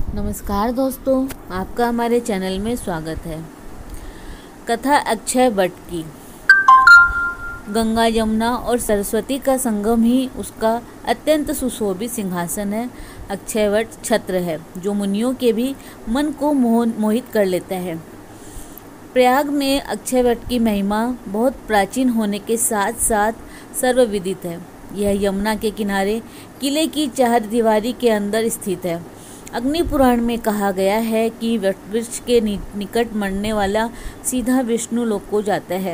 नमस्कार दोस्तों, आपका हमारे चैनल में स्वागत है। कथा अक्षय वट की। गंगा, यमुना और सरस्वती का संगम ही उसका अत्यंत सुशोभित सिंहासन है। अक्षय वट छत्र है जो मुनियों के भी मन को मोहित कर लेता है। प्रयाग में अक्षय वट की महिमा बहुत प्राचीन होने के साथ साथ सर्वविदित है। यह यमुना के किनारे किले की चारदीवारी के अंदर स्थित है। अग्नि पुराण में कहा गया है कि वटवृक्ष के निकट मरने वाला सीधा विष्णु लोक को जाता है।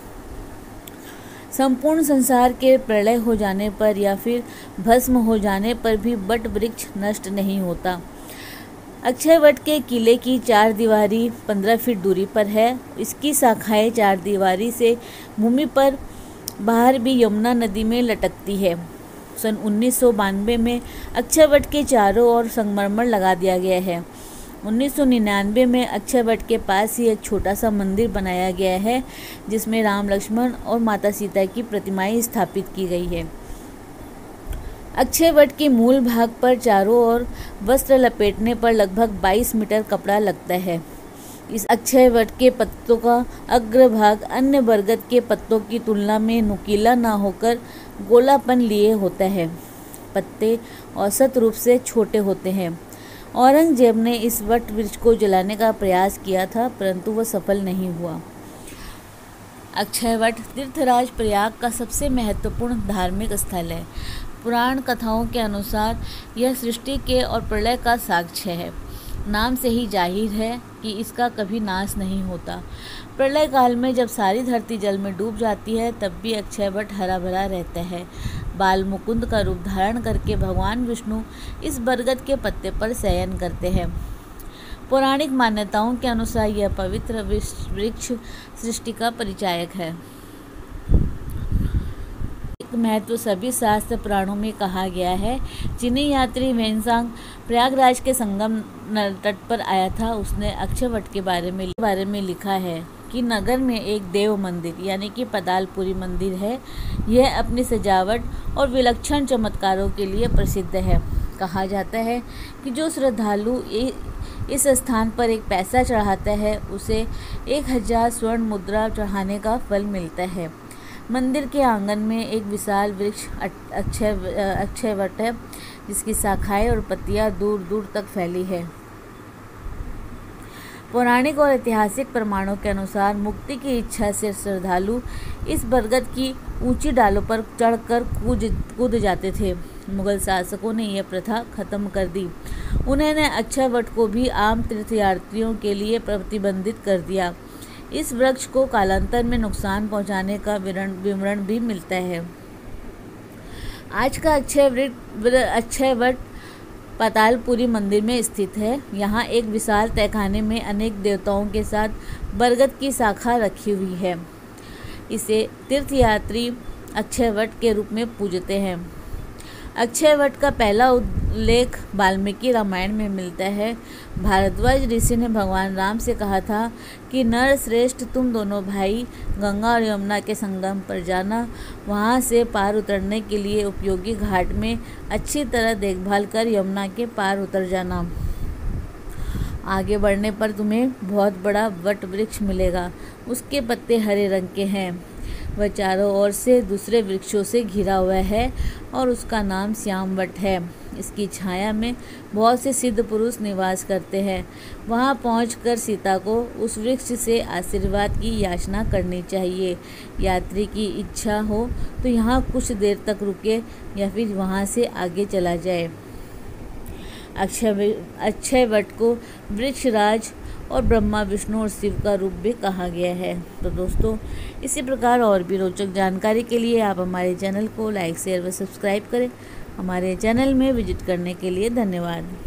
संपूर्ण संसार के प्रलय हो जाने पर या फिर भस्म हो जाने पर भी वट वृक्ष नष्ट नहीं होता। अक्षय वट के किले की चारदीवारी 15 फीट दूरी पर है। इसकी शाखाएं चारदीवारी से भूमि पर बाहर भी यमुना नदी में लटकती है। सन 1992 में अक्षय वट के चारों ओर संगमरमर लगा दिया गया है। 1999 में अक्षय वट के पास ही एक छोटा सा मंदिर बनाया गया है जिसमें राम, लक्ष्मण और माता सीता की प्रतिमाएं स्थापित की गई है। अक्षय वट के मूल भाग पर चारों ओर वस्त्र लपेटने पर लगभग 22 मीटर कपड़ा लगता है। इस अक्षय वट के पत्तों का अग्रभाग अन्य बरगद के पत्तों की तुलना में नुकीला न होकर गोलापन लिए होता है। पत्ते औसत रूप से छोटे होते हैं। औरंगजेब ने इस वट वृक्ष को जलाने का प्रयास किया था परंतु वह सफल नहीं हुआ। अक्षय वट तीर्थराज प्रयाग का सबसे महत्वपूर्ण धार्मिक स्थल है। पुराण कथाओं के अनुसार यह सृष्टि के और प्रलय का साक्ष्य है। नाम से ही जाहिर है कि इसका कभी नाश नहीं होता। प्रलय काल में जब सारी धरती जल में डूब जाती है तब भी अक्षय वट हरा भरा रहता है। बाल मुकुंद का रूप धारण करके भगवान विष्णु इस बरगद के पत्ते पर शयन करते हैं। पौराणिक मान्यताओं के अनुसार यह पवित्र वृक्ष सृष्टि का परिचायक है। महत्व सभी शास्त्र पुराणों में कहा गया है। चीनी यात्री वेनसांग प्रयागराज के संगम तट पर आया था। उसने अक्षय वट के बारे में लिखा है कि नगर में एक देव मंदिर यानी कि पतालपुरी मंदिर है। यह अपनी सजावट और विलक्षण चमत्कारों के लिए प्रसिद्ध है। कहा जाता है कि जो श्रद्धालु इस स्थान पर एक पैसा चढ़ाता है उसे 1000 स्वर्ण मुद्रा चढ़ाने का फल मिलता है। मंदिर के आंगन में एक विशाल वृक्ष अक्षय वट है जिसकी शाखाएं और पत्तियां दूर दूर तक फैली है। पौराणिक और ऐतिहासिक प्रमाणों के अनुसार मुक्ति की इच्छा से श्रद्धालु इस बरगद की ऊंची डालों पर चढ़कर कूद जाते थे। मुगल शासकों ने यह प्रथा खत्म कर दी। उन्होंने अक्षय वट को भी आम तीर्थयात्रियों के लिए प्रतिबंधित कर दिया। इस वृक्ष को कालांतर में नुकसान पहुंचाने का विवरण भी मिलता है। आज का अक्षय वट पातालपुरी मंदिर में स्थित है। यहाँ एक विशाल तहखाने में अनेक देवताओं के साथ बरगद की शाखा रखी हुई है। इसे तीर्थयात्री अक्षय वट के रूप में पूजते हैं। अक्षय वट का पहला उल्लेख वाल्मीकि रामायण में मिलता है। भारद्वाज ऋषि ने भगवान राम से कहा था कि नर श्रेष्ठ, तुम दोनों भाई गंगा और यमुना के संगम पर जाना। वहां से पार उतरने के लिए उपयोगी घाट में अच्छी तरह देखभाल कर यमुना के पार उतर जाना। आगे बढ़ने पर तुम्हें बहुत बड़ा वट वृक्ष मिलेगा। उसके पत्ते हरे रंग के हैं। वह चारों ओर से दूसरे वृक्षों से घिरा हुआ है और उसका नाम श्याम वट है। इसकी छाया में बहुत से सिद्ध पुरुष निवास करते हैं। वहां पहुंचकर सीता को उस वृक्ष से आशीर्वाद की याचना करनी चाहिए। यात्री की इच्छा हो तो यहाँ कुछ देर तक रुके या फिर वहां से आगे चला जाए। अक्षय वट को वृक्षराज और ब्रह्मा, विष्णु और शिव का रूप भी कहा गया है। तो दोस्तों, इसी प्रकार और भी रोचक जानकारी के लिए आप हमारे चैनल को लाइक, शेयर व सब्सक्राइब करें। हमारे चैनल में विजिट करने के लिए धन्यवाद।